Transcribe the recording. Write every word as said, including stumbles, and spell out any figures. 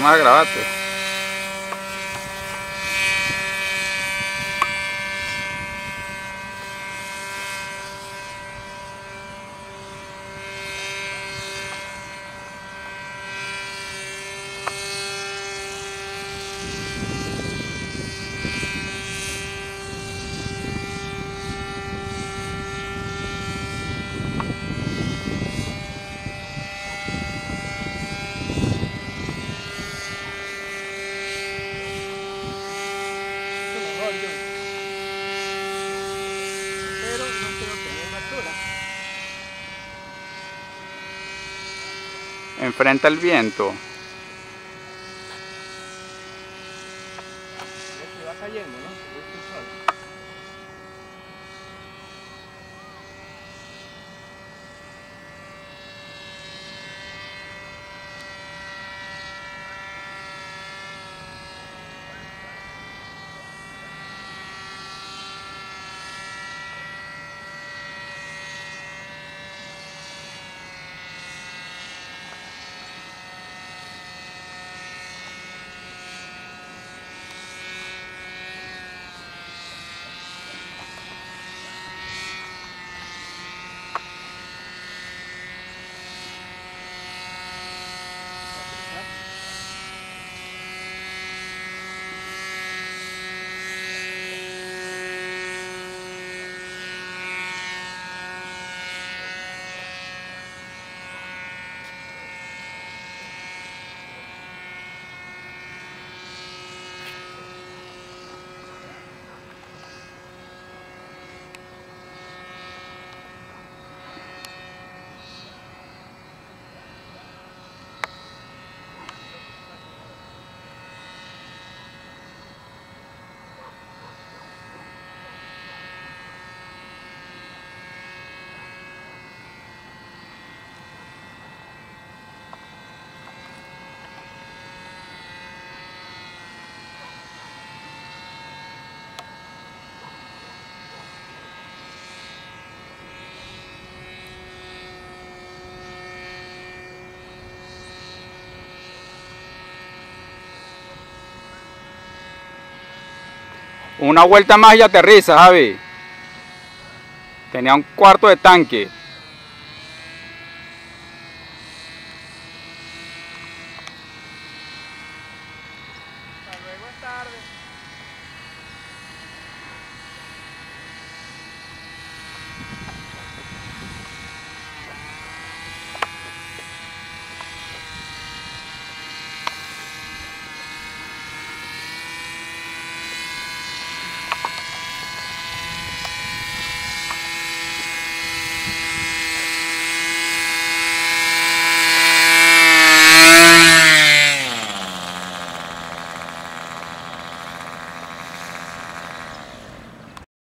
Vamos a grabarte. Pero no creo que haya una altura. Enfrenta el viento. Se va cayendo, ¿no? Se busca el sol. Una vuelta más y aterriza, Javi. Tenía un cuarto de tanque. Hasta luego, es tarde.